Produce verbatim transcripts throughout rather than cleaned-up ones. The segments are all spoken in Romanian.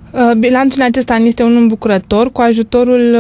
Bilanțul în acest an este unul îmbucurător. Cu ajutorul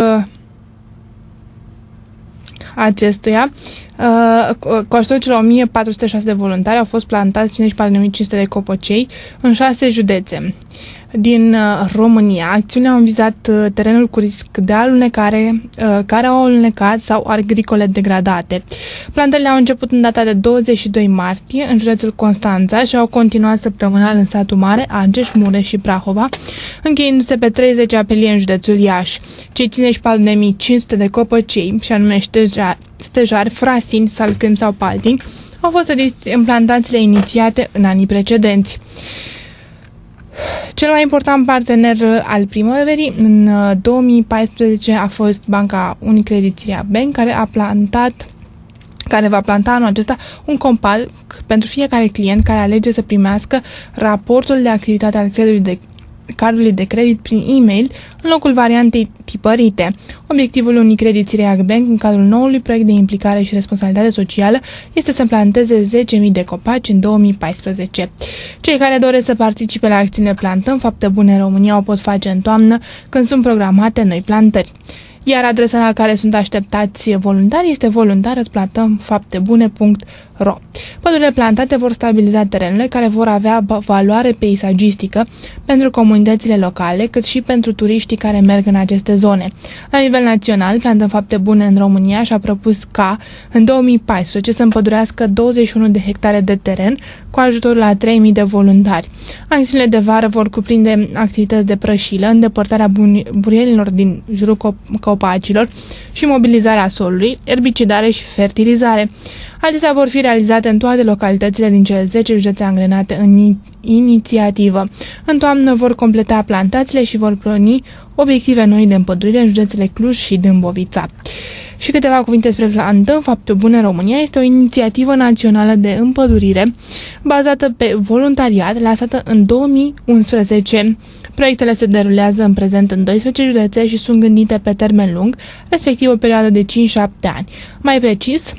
acestuia, cu ajutorul celor o mie patru sute șase de voluntari, au fost plantați cincizeci și patru de mii cinci sute de copăcei în șase județe din România. Acțiunile au vizat terenul cu risc de alunecare, care au alunecat sau agricole degradate. Plantările au început în data de douăzeci și doi martie în județul Constanța și au continuat săptămânal în satul Mare, Argeș, Mureș și Prahova, încheiindu-se pe treizeci aprilie în județul Iași. Cei cincizeci și patru de mii cinci sute de copăcei, și anume stejari, stejari frasini, salcâmi sau paltini, au fost sădiți în plantațiile inițiate în anii precedenți. Cel mai important partener al primăverii în două mii paisprezece a fost Banca Unicredit Siria Bank, care a plantat care va planta anul acesta un compact pentru fiecare client care alege să primească raportul de activitate al creditului de cardului de credit prin e-mail în locul variantei tipărite. Obiectivul Unicredit Siria Bank în cadrul noului proiect de implicare și responsabilitate socială este să planteze zece mii de copaci în două mii paisprezece. Cei care doresc să participe la acțiunile Plantăm Fapte Bune în România o pot face în toamnă, când sunt programate noi plantări. Iar adresa la care sunt așteptați voluntari este voluntarăsplantămfaptebune punct ro. Pădurile plantate vor stabiliza terenurile care vor avea valoare peisagistică pentru comunitățile locale, cât și pentru turiștii care merg în aceste zone. La nivel național, Plantăm Fapte Bune în România și-a propus ca în două mii paisprezece să împădurească douăzeci și unu de hectare de teren cu ajutorul a trei mii de voluntari. Acțiunile de vară vor cuprinde activități de prășilă, îndepărtarea burielilor din jurul copacilor și mobilizarea solului, erbicidare și fertilizare. Acestea vor fi realizate în toate localitățile din cele zece județe angrenate în inițiativă. În toamnă vor completa plantațiile și vor porni obiective noi de împădurire în județele Cluj și Dâmbovița. Și câteva cuvinte despre Plantăm Fapte Bune în România. Este o inițiativă națională de împădurire bazată pe voluntariat, lansată în două mii unsprezece. Proiectele se derulează în prezent în doisprezece județe și sunt gândite pe termen lung, respectiv o perioadă de cinci șapte ani. Mai precis,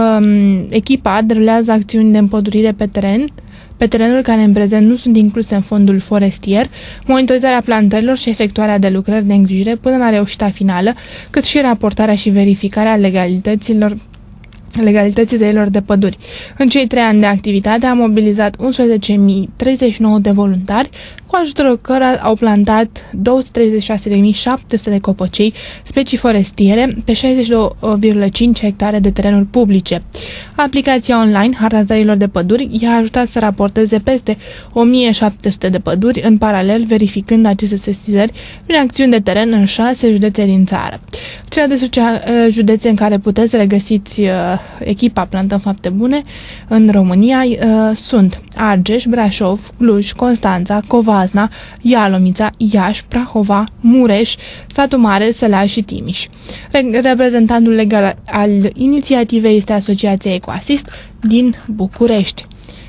echipa derulează acțiuni de împădurire pe teren, pe terenuri care în prezent nu sunt incluse în fondul forestier, monitorizarea plantărilor și efectuarea de lucrări de îngrijire până la reușita finală, cât și raportarea și verificarea legalităților legalității tăierilor de păduri. În cei trei ani de activitate a mobilizat unsprezece mii treizeci și nouă de voluntari, cu ajutorul cărora au plantat două sute treizeci și șase de mii șapte sute de copăcei, specii forestiere, pe șaizeci și doi virgulă cinci hectare de terenuri publice. Aplicația online Harta Tăierilor de Păduri i-a ajutat să raporteze peste o mie șapte sute de păduri, în paralel verificând aceste sesizări prin acțiuni de teren în șase județe din țară. Cele de județe în care puteți regăsiți uh, echipa Plantăm Fapte Bune în România uh, sunt Argeș, Brașov, Cluj, Constanța, Covasna, Ialomița, Iași, Prahova, Mureș, Satul Mare, Sălaș și Timiș. Re- reprezentantul legal al inițiativei este Asociația Ecoasist din București.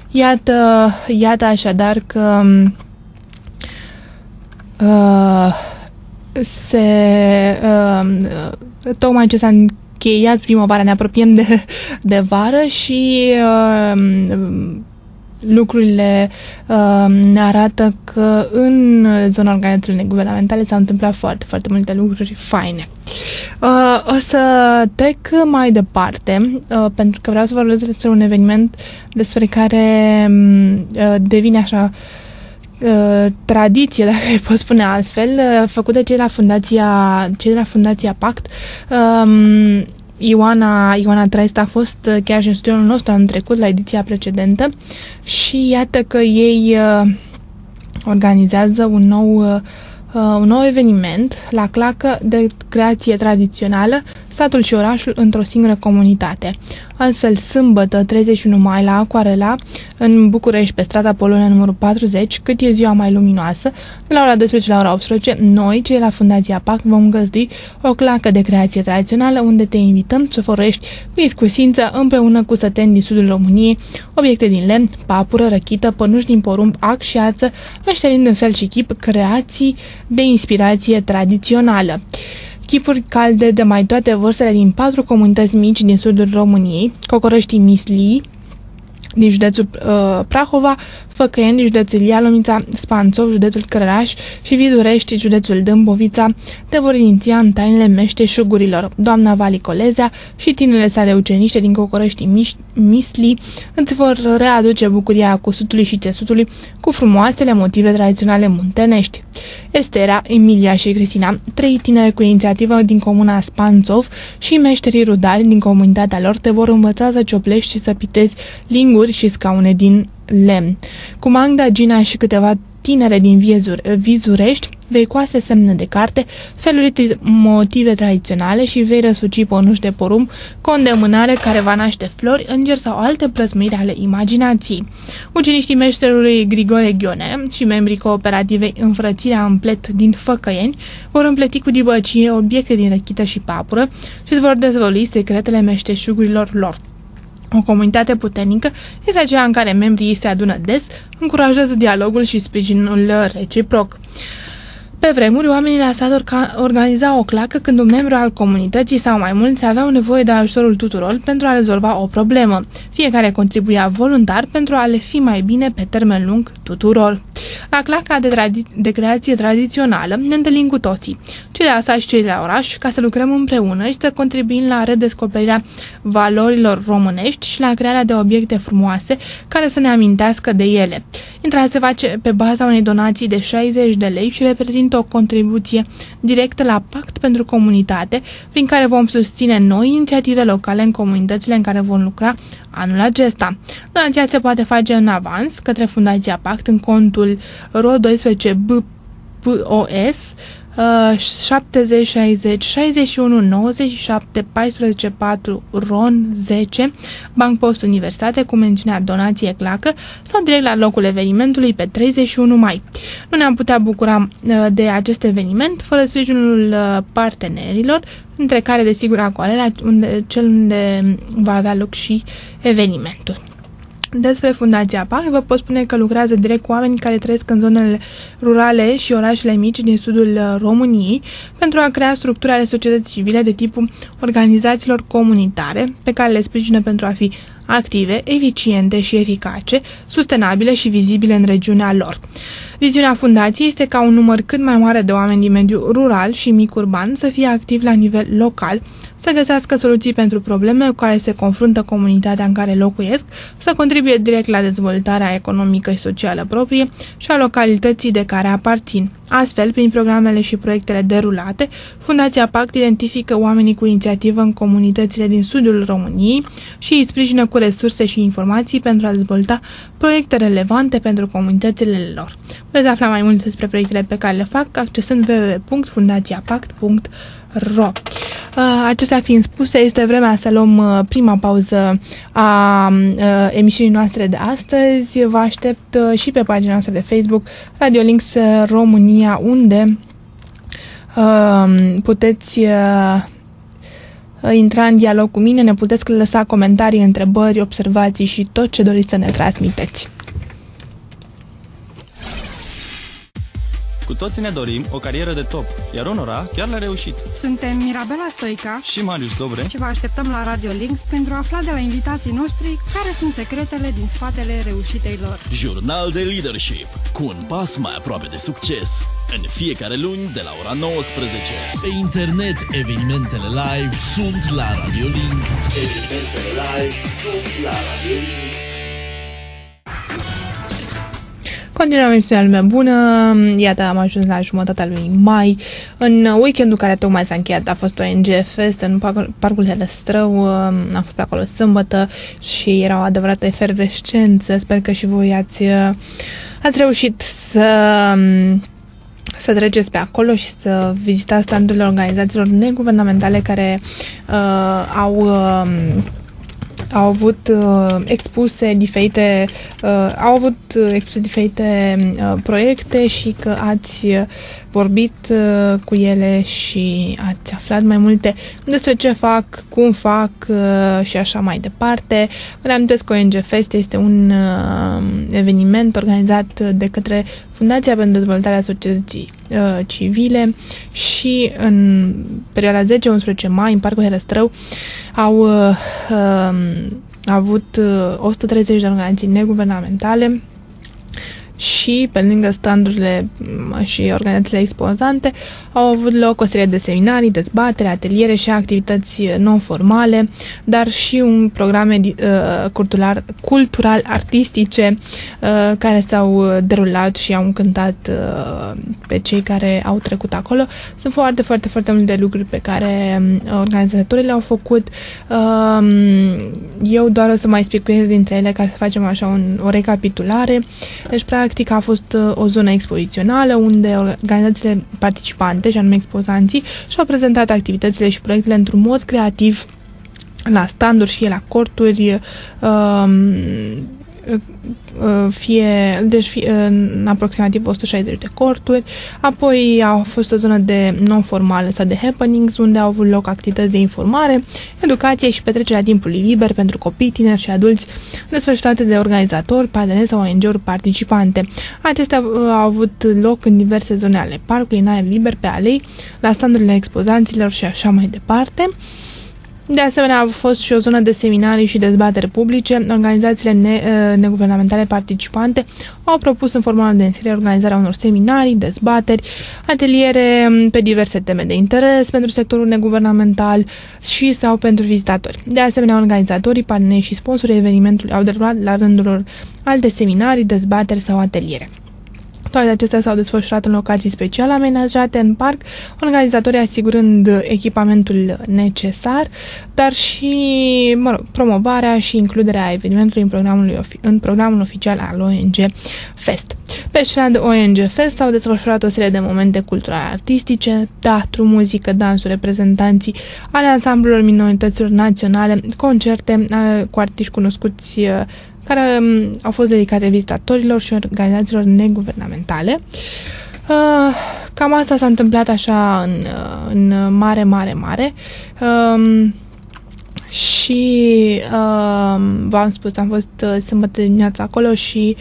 Iată, iată așadar că uh, se uh, tocmai ce s-a încheiat primăvara, ne apropiem de, de vară și uh, lucrurile uh, ne arată că în zona organizațiilor neguvernamentale s-au întâmplat foarte, foarte multe lucruri faine. Uh, o să trec mai departe, uh, pentru că vreau să vorbesc despre un eveniment despre care uh, devine așa uh, tradiție, dacă îi pot spune astfel, uh, făcut de cei de la Fundația, cei de la Fundația Pact. Uh, Ioana, Ioana Traista a fost chiar și în studioul nostru anul trecut, la ediția precedentă, și iată că ei uh, organizează un nou, uh, un nou eveniment la Clacă de creație tradițională, satul și orașul într-o singură comunitate. Astfel, sâmbătă, treizeci și unu mai, la Aquarela, în București, pe strada Polonia numărul patruzeci, cât e ziua mai luminoasă, de la ora douăsprezece la ora optsprezece, noi, cei la Fundația Pact, vom găzdui o clacă de creație tradițională, unde te invităm să folosești cu iscusință, împreună cu săteni din sudul României, obiecte din lemn, papură, răchită, pănuși din porumb, ac și ață, meșterind în fel și chip creații de inspirație tradițională. Chipuri calde de mai toate vârstele din patru comunități mici din sudul României: Cocoroștii Mislii din județul uh, Prahova, Făcăieni, județul Ialomița, Spanțov, județul Cărăraș și Vizurești, județul Dâmbovița, te vor iniția în tainele meșteșugurilor. Doamna Vali Colezea și tinerele sale uceniște din Cocorești Misli îți vor readuce bucuria cusutului și țesutului cu frumoasele motive tradiționale muntenești. Estera, Emilia și Cristina, trei tinere cu inițiativă din comuna Spanțov și meșterii rudari din comunitatea lor te vor învăța să cioplești și să pitezi linguri și scaune din lemn. Cu Magda, Gina și câteva tinere din Vizurești vei coase semne de carte, feluri de motive tradiționale și vei răsuci ponuși de porumb cu o îndemânare care va naște flori, îngeri sau alte plăsmuiri ale imaginației. Uceniștii meșterului Grigore Ghione și membrii cooperativei Înfrățirea Împlet din Făcăieni vor împleti cu dibăcie obiecte din răchită și papură și îți vor dezvălui secretele meșteșugurilor lor. O comunitate puternică este aceea în care membrii se adună des, încurajează dialogul și sprijinul reciproc. Pe vremuri, oamenii la sat organizau o clacă când un membru al comunității sau mai mulți aveau nevoie de ajutorul tuturor pentru a rezolva o problemă. Fiecare contribuia voluntar pentru a le fi mai bine pe termen lung tuturor. La claca de, tradi- de creație tradițională ne întâlnim cu toții, cei de la sat și cei de la oraș, ca să lucrăm împreună și să contribuim la redescoperirea valorilor românești și la crearea de obiecte frumoase care să ne amintească de ele. Intrarea se face pe baza unei donații de șaizeci de lei și reprezintă o contribuție directă la Pact pentru Comunitate, prin care vom susține noi inițiative locale în comunitățile în care vom lucra anul acesta. Donația se poate face în avans către Fundația Pact în contul R O doisprezece B P O S șaptezeci șaizeci șaizeci și unu nouăzeci și șapte paisprezece patru R O N zece Banc Post Universitate cu mențiunea donație clacă sau direct la locul evenimentului pe treizeci și unu mai. Nu ne-am putea bucura de acest eveniment fără sprijinul partenerilor, între care desigur Acoarela, unde, cel unde va avea loc și evenimentul. Despre Fundația Pact vă pot spune că lucrează direct cu oameni care trăiesc în zonele rurale și orașele mici din sudul României pentru a crea structuri ale societății civile de tipul organizațiilor comunitare pe care le sprijină pentru a fi active, eficiente și eficace, sustenabile și vizibile în regiunea lor. Viziunea fundației este ca un număr cât mai mare de oameni din mediul rural și mic urban să fie activi la nivel local, să găsească soluții pentru probleme cu care se confruntă comunitatea în care locuiesc, să contribuie direct la dezvoltarea economică și socială proprie și a localității de care aparțin. Astfel, prin programele și proiectele derulate, Fundația Pact identifică oamenii cu inițiativă în comunitățile din sudul României și îi sprijină cu resurse și informații pentru a dezvolta proiecte relevante pentru comunitățile lor. Veți afla mai multe despre proiectele pe care le fac accesând w w w punct fundația pact punct r o. Acestea fiind spuse, este vremea să luăm prima pauză a emisiunii noastre de astăzi. Vă aștept și pe pagina noastră de Facebook Radio Links România, unde puteți intra în dialog cu mine, ne puteți lăsa comentarii, întrebări, observații și tot ce doriți să ne transmiteți. Cu toții ne dorim o carieră de top, iar unora chiar le-a reușit. Suntem Mirabela Stoica și Marius Dobre și vă așteptăm la Radio Links pentru a afla de la invitații noștri care sunt secretele din spatele reușitei lor. Jurnal de leadership, cu un pas mai aproape de succes, în fiecare luni de la ora nouăsprezece. Pe internet, evenimentele live sunt la Radio Links. Evenimentele live sunt la Radio Links. Continuăm emisiunea Lumea Bună. Iată, am ajuns la jumătatea lui mai. În weekendul care tocmai s-a încheiat a fost O N G Fest în Parcul Herăstrău. Am fost pe acolo sâmbătă și era o adevărată efervescență. Sper că și voi ați, ați reușit să, să treceți pe acolo și să vizitați standurile organizațiilor neguvernamentale care uh, au... Uh, au avut uh, expuse diferite uh, au avut expuse diferite uh, proiecte și că ați vorbit uh, cu ele și ați aflat mai multe despre ce fac, cum fac uh, și așa mai departe. Vă reamintesc că O N G Fest este un uh, eveniment organizat de către Fundația pentru Dezvoltarea Societății uh, Civile și în perioada zece unsprezece mai în Parcul Herăstrău au uh, uh, avut uh, o sută treizeci de organizații neguvernamentale și pe lângă standurile și organizațiile expozante au avut loc o serie de seminarii, dezbatere, ateliere și activități non-formale, dar și un programe uh, cultural, cultural artistice uh, care s-au derulat și au încântat uh, pe cei care au trecut acolo. Sunt foarte, foarte, foarte multe lucruri pe care organizatorii le-au făcut. Uh, eu doar o să mai speculez dintre ele ca să facem așa un, o recapitulare. Deci, practic, a fost o zonă expozițională unde organizațiile participante, și anume expozanții, și-au prezentat activitățile și proiectele într-un mod creativ la standuri, fie la corturi, fie, deci fie, în aproximativ o sută șaizeci de corturi. Apoi a fost o zonă de non-formală sau de happenings, unde au avut loc activități de informare, educație și petrecerea timpului liber pentru copii, tineri și adulți, desfășurate de organizatori, parteneri sau O N G-uri participante. Acestea au avut loc în diverse zone ale parcului, în aer liber, pe alei, la standurile expozanților și așa mai departe. De asemenea, a fost și o zonă de seminarii și dezbatere publice. Organizațiile ne, neguvernamentale participante au propus în formula de înscriere organizarea unor seminarii, dezbateri, ateliere pe diverse teme de interes pentru sectorul neguvernamental și sau pentru vizitatori. De asemenea, organizatorii, parteneri și sponsorii evenimentului au derulat la rândul lor alte seminarii, dezbateri sau ateliere. Toate acestea s-au desfășurat în locații speciale amenajate în parc, organizatorii asigurând echipamentul necesar, dar și, mă rog, promovarea și includerea evenimentului în programul, în programul oficial al O N G Fest. Pe scena de O N G Fest s-au desfășurat o serie de momente culturale artistice, teatru, muzică, dansuri, reprezentanții ale ansamblelor minorităților naționale, concerte cu artiști cunoscuți care au fost dedicate vizitatorilor și organizațiilor neguvernamentale. Cam asta s-a întâmplat așa în, în mare, mare, mare. Și v-am spus, am fost sâmbătă dimineața acolo și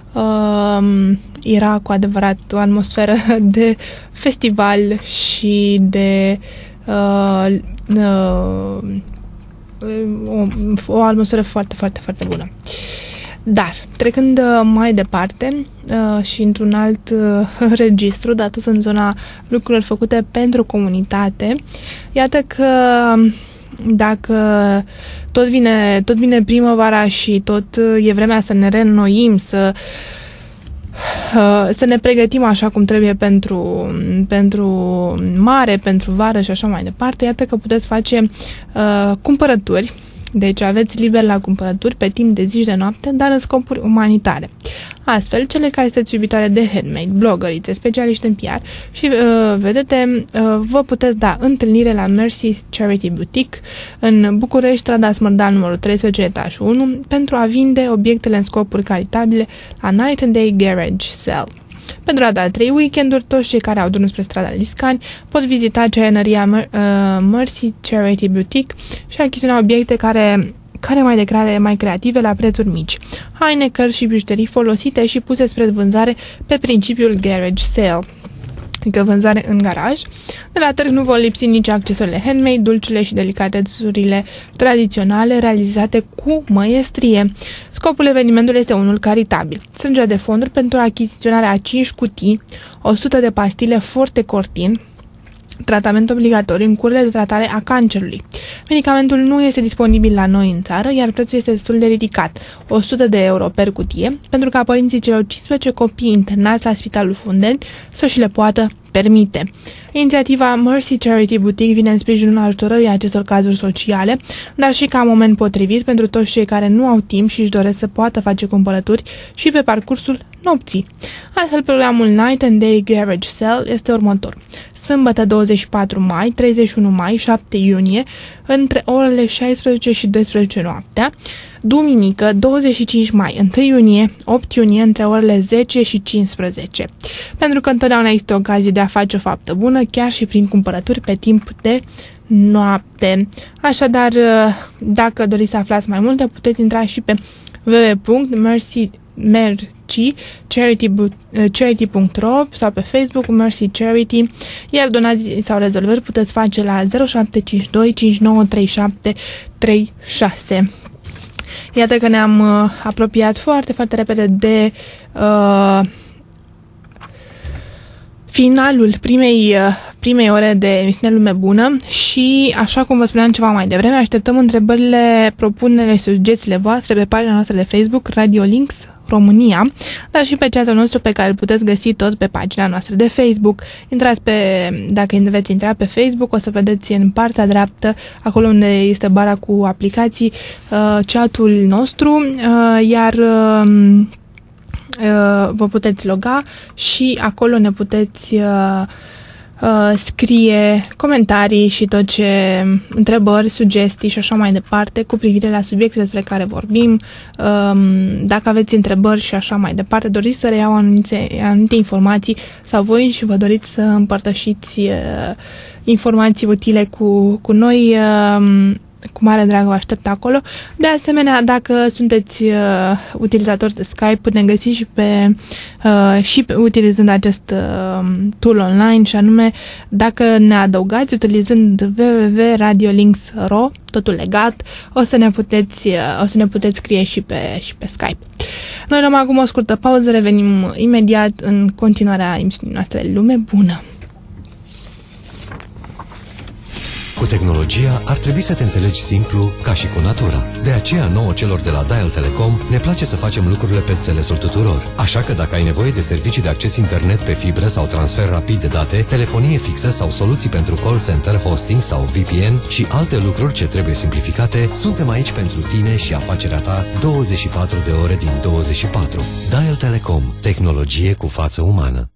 era cu adevărat o atmosferă de festival și de uh, uh, o, o atmosferă foarte, foarte, foarte bună. Dar, trecând mai departe uh, și într-un alt uh, registru, dar tot în zona lucrurilor făcute pentru comunitate, iată că dacă tot vine, tot vine primăvara și tot e vremea să ne reînnoim, să să ne pregătim așa cum trebuie pentru, pentru mare, pentru vară și așa mai departe, iată că puteți face uh, cumpărături. Deci aveți liber la cumpărături pe timp de zi și de noapte, dar în scopuri umanitare. Astfel, cele care sunteți iubitoare de handmade, blogărițe, specialiști în P R și uh, vedete, uh, vă puteți da întâlnire la Mercy Charity Boutique în București, strada Smărdan, numărul treisprezece, etajul unu, pentru a vinde obiectele în scopuri caritabile la Night and Day Garage Sale. Pe durata de trei weekenduri, toți cei care au drumul spre strada Liscani pot vizita ceanăria uh, Mercy Charity Boutique și achiziționa obiecte care, care mai declare mai creative la prețuri mici. Haine, cărți și bijuterii folosite și puse spre vânzare pe principiul garage sale, adică vânzare în garaj. De la târg nu vor lipsi nici accesorile handmade, dulciile și delicatețurile tradiționale realizate cu măiestrie. Scopul evenimentului este unul caritabil. Strângerea de fonduri pentru achiziționarea a cinci cutii, o sută de pastile Forte Cortin, tratament obligatoriu în curile de tratare a cancerului. Medicamentul nu este disponibil la noi în țară, iar prețul este destul de ridicat, o sută de euro per cutie, pentru ca părinții celor cincisprezece copii internați la Spitalul Fundeni să și le poată permite. Inițiativa Mercy Charity Boutique vine în sprijinul ajutorării acestor cazuri sociale, dar și ca moment potrivit pentru toți cei care nu au timp și își doresc să poată face cumpărături și pe parcursul nopții. Astfel, programul Night and Day Garage Sale este următor. Sâmbătă douăzeci și patru mai, treizeci și unu mai, șapte iunie, între orele șaisprezece și douăsprezece noaptea. Duminică, douăzeci și cinci mai, unu iunie, opt iunie, între orele zece și cincisprezece. Pentru că întotdeauna este ocazie de a face o faptă bună, chiar și prin cumpărături pe timp de noapte. Așadar, dacă doriți să aflați mai multe, puteți intra și pe w w w punct mercy charity punct ro sau pe Facebook Mercy Charity, iar donații sau rezolvări puteți face la zero șapte cinci doi cinci nouă trei șapte trei șase. Iată că ne-am uh, apropiat foarte, foarte repede de uh, finalul primei, uh, primei ore de emisiune Lume Bună și, așa cum vă spuneam ceva mai devreme, așteptăm întrebările, propunerile și sugestiile voastre pe pagina noastră de Facebook Radio Links România, dar și pe chat-ul nostru pe care îl puteți găsi tot pe pagina noastră de Facebook. Intrați pe, dacă veți intra pe Facebook, o să vedeți în partea dreaptă, acolo unde este bara cu aplicații, uh, chat-ul nostru, uh, iar uh, uh, vă puteți loga și acolo ne puteți uh, Uh, scrie comentarii și tot ce întrebări, sugestii și așa mai departe cu privire la subiectele despre care vorbim. Uh, dacă aveți întrebări și așa mai departe, doriți să reiau anumite, anumite informații sau voi și vă doriți să împărtășiți uh, informații utile cu, cu noi, uh, cu mare drag vă aștept acolo. De asemenea, dacă sunteți uh, utilizatori de Skype, ne găsi și pe uh, și pe, utilizând acest uh, tool online, și anume dacă ne adăugați utilizând w w w punct radio links punct r o, totul legat, o să ne puteți uh, o să ne puteți scrie și pe și pe Skype. Noi luăm acum o scurtă pauză, revenim imediat în continuarea emisiunii noastre Lume Bună. Cu tehnologia ar trebui să te înțelegi simplu ca și cu natura. De aceea nouă celor de la Dial Telecom ne place să facem lucrurile pe înțelesul tuturor. Așa că dacă ai nevoie de servicii de acces internet pe fibră sau transfer rapid de date, telefonie fixă sau soluții pentru call center, hosting sau V P N și alte lucruri ce trebuie simplificate, suntem aici pentru tine și afacerea ta douăzeci și patru de ore din douăzeci și patru. Dial Telecom. Tehnologie cu față umană.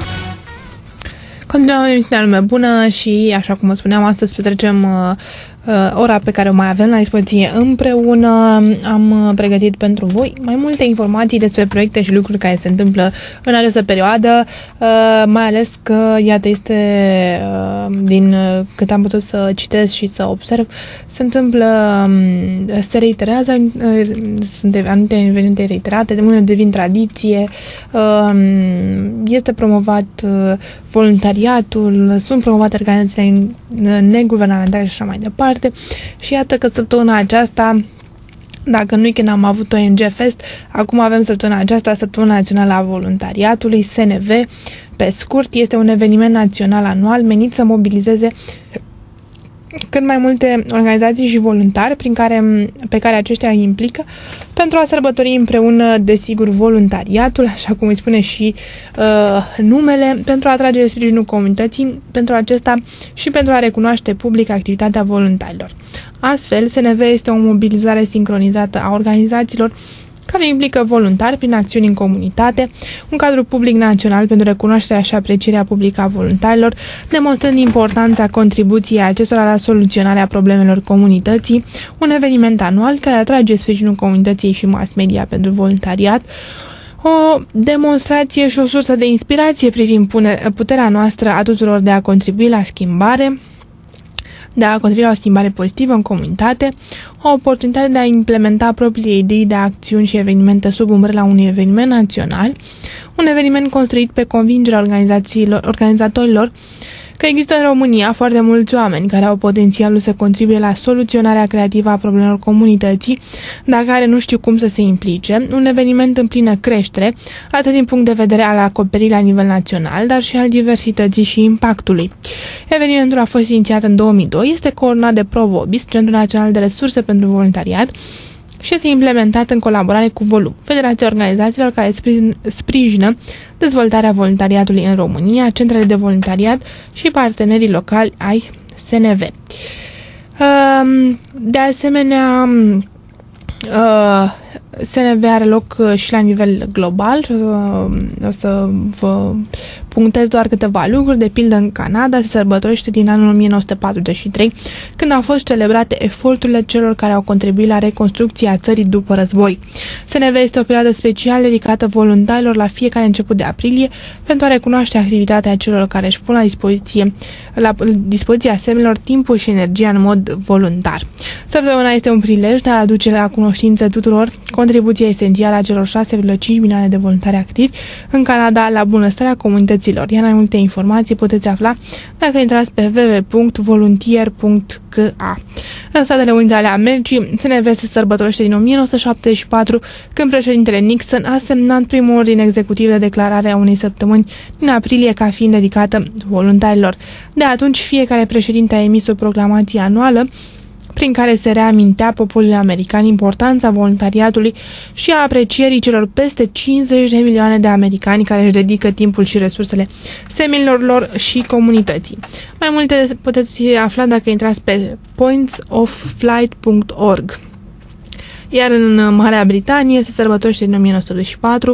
Continuăm emisiunea Lume Bună și, așa cum vă spuneam, astăzi petrecem uh, uh, ora pe care o mai avem la dispoziție împreună. Am uh, pregătit pentru voi mai multe informații despre proiecte și lucruri care se întâmplă în această perioadă, uh, mai ales că, iată, este uh, din uh, cât am putut să citesc și să observ, se întâmplă, uh, se reiterează, uh, sunt anumite evenimente reiterate, de unele devin tradiție, uh, este promovat uh, voluntariatul, sunt promovate organizațiile neguvernamentale și așa mai departe. Și iată că săptămâna aceasta, dacă nu-i când am avut O N G Fest, acum avem săptămâna aceasta, Săptămâna Națională a Voluntariatului, S N V, pe scurt. Este un eveniment național anual menit să mobilizeze cât mai multe organizații și voluntari prin care, pe care aceștia îi implică pentru a sărbători împreună, desigur, voluntariatul, așa cum îi spune și uh, numele, pentru a atrage sprijinul comunității pentru acesta și pentru a recunoaște public activitatea voluntarilor. Astfel, S N V este o mobilizare sincronizată a organizațiilor care implică voluntari prin acțiuni în comunitate, un cadru public național pentru recunoașterea și aprecierea publică a voluntarilor, demonstrând importanța contribuției acestora la soluționarea problemelor comunității, un eveniment anual care atrage sprijinul comunității și mass media pentru voluntariat, o demonstrație și o sursă de inspirație privind puterea noastră a tuturor de a contribui la schimbare, de a contribui la o schimbare pozitivă în comunitate, o oportunitate de a implementa propriile idei de acțiuni și evenimente sub umbrela unui eveniment național, un eveniment construit pe convingerea organizațiilor, organizatorilor că există în România foarte mulți oameni care au potențialul să contribuie la soluționarea creativă a problemelor comunității, dar care nu știu cum să se implice, un eveniment în plină creștere, atât din punct de vedere al acoperirii la nivel național, dar și al diversității și impactului. Evenimentul a fost inițiat în două mii doi, este coordonat de Provobis, Centrul Național de Resurse pentru Voluntariat, și este implementat în colaborare cu Volum, Federația Organizațiilor care sprijină dezvoltarea voluntariatului în România, centrele de voluntariat și partenerii locali ai S N V. De asemenea, S N V are loc și la nivel global. O să vă punctez doar câteva lucruri. De pildă, în Canada se sărbătorește din anul o mie nouă sute patruzeci și trei, când au fost celebrate eforturile celor care au contribuit la reconstrucția țării după război. S N V este o perioadă special dedicată voluntarilor la fiecare început de aprilie pentru a recunoaște activitatea celor care își pun la dispoziție la dispoziția semnelor timpul și energia în mod voluntar. Săptămâna este un prilej de a aduce la cunoștință tuturor contribuția esențială a celor șase virgulă cinci milioane de voluntari activi în Canada la bunăstarea comunității voluntariaților. Iar mai multe informații puteți afla dacă intrați pe w w w punct volunteer punct c a. În Statele Unite ale Americii, S N V se sărbătorește din o mie nouă sute șaptezeci și patru, când președintele Nixon a semnat primul ordin executiv de declarare a unei săptămâni din aprilie ca fiind dedicată voluntarilor. De atunci, fiecare președinte a emis o proclamație anuală prin care se reamintea poporului american importanța voluntariatului și a aprecierii celor peste cincizeci de milioane de americani care își dedică timpul și resursele seminilor lor și comunității. Mai multe puteți afla dacă intrați pe points of flight punct org. Iar în Marea Britanie se sărbătorește din o mie nouă sute optzeci și patru.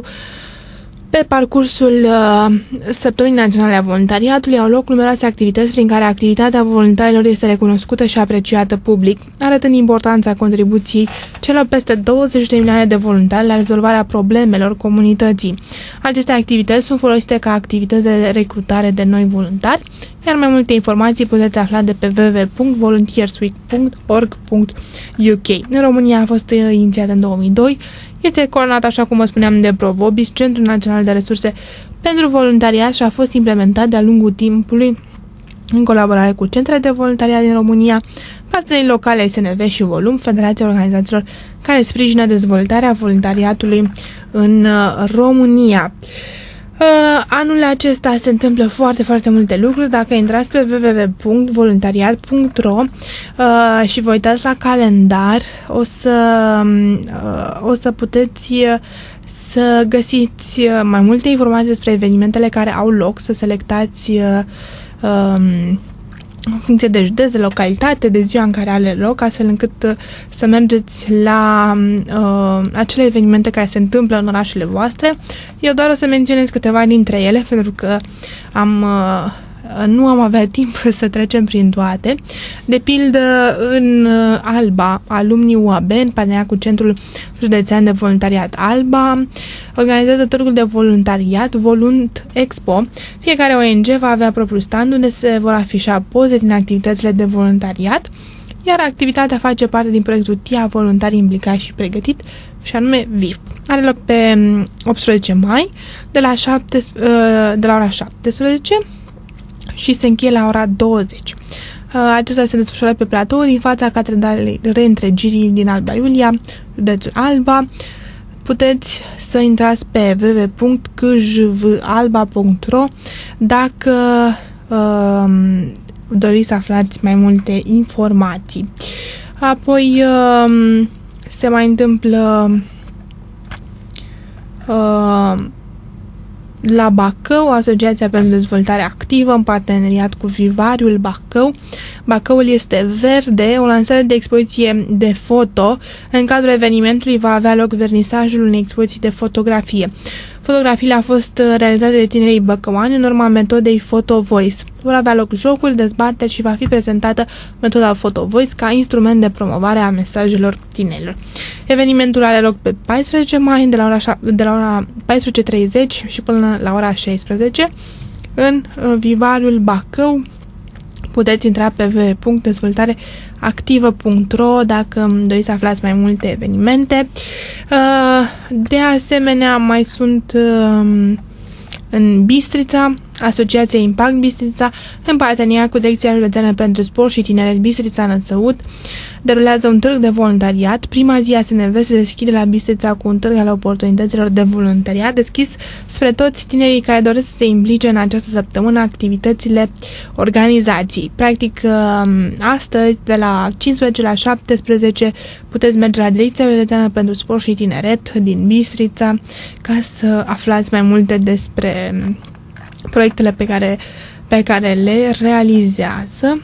Pe parcursul uh, Săptămânii Naționale a Voluntariatului au loc numeroase activități prin care activitatea voluntarilor este recunoscută și apreciată public, arătând importanța contribuției celor peste douăzeci de milioane de voluntari la rezolvarea problemelor comunității. Aceste activități sunt folosite ca activități de recrutare de noi voluntari, iar mai multe informații puteți afla de pe w w w punct volunteersweek punct org punct u k. În România a fost inițiată în două mii doi. Este coordonat, așa cum vă spuneam, de Provobis, Centrul Național de Resurse pentru Voluntariat, și a fost implementat de-a lungul timpului în colaborare cu centrele de voluntariat din România, partenerii locale S N V și Volum, Federația Organizațiilor care sprijină dezvoltarea voluntariatului în România. Uh, anul acesta se întâmplă foarte, foarte multe lucruri. Dacă intrați pe w w w punct voluntariat punct r o uh, și vă uitați la calendar, o să, uh, o să puteți uh, să găsiți uh, mai multe informații despre evenimentele care au loc, să selectați uh, um, în funcție de județ, de localitate, de ziua în care are loc, astfel încât uh, să mergeți la uh, acele evenimente care se întâmplă în orașele voastre. Eu doar o să menționez câteva dintre ele, pentru că am, uh, nu am avea timp să trecem prin toate. De pildă, în uh, Alba, alumnii U A B, în parteneriat cu Centrul Județean de Voluntariat Alba, organizează târgul de voluntariat Volunt Expo. Fiecare O N G va avea propriul stand unde se vor afișa poze din activitățile de voluntariat, iar activitatea face parte din proiectul T I A Voluntari Implicați și Pregătit, și anume V I P. Are loc pe optsprezece mai de la, șapte, de la ora șaptesprezece și se încheie la ora douăzeci. Acesta se desfășoară pe platou din fața Catedralei Reîntregirii din Alba Iulia, județul Alba. Puteți să intrați pe w w w punct k j v alba punct r o dacă uh, doriți să aflați mai multe informații. Apoi uh, se mai întâmplă uh, la Bacău, Asociația pentru Dezvoltare Activă, în parteneriat cu Vivariul Bacău. Bacăul este verde, o lansare de expoziție de foto. În cadrul evenimentului va avea loc vernisajul unei expoziții de fotografie. Fotografiile au fost realizate de tinerii băcăuani în urma metodei Photo Voice. Vor avea loc jocuri, dezbateri și va fi prezentată metoda Photo Voice ca instrument de promovare a mesajelor tinerilor. Evenimentul are loc pe paisprezece mai de la ora, de la ora paisprezece treizeci și până la ora șaisprezece în Vivariul Bacău. Puteți intra pe w w w punct dezvoltare activă punct r o dacă doriți să aflați mai multe evenimente. De asemenea, mai sunt în Bistrița, Asociația Impact Bistrița, în parteneriat cu Direcția Județeană pentru Sport și Tineret Bistrița Năsăud, derulează un târg de voluntariat. Prima zi a S N V se deschide la Bistrița cu un târg al oportunităților de voluntariat deschis spre toți tinerii care doresc să se implice în această săptămână activitățile organizației. Practic, astăzi, de la cincisprezece la șaptesprezece, puteți merge la Direcția Județeană pentru Sport și Tineret din Bistrița ca să aflați mai multe despre proiectele pe care, pe care le realizează.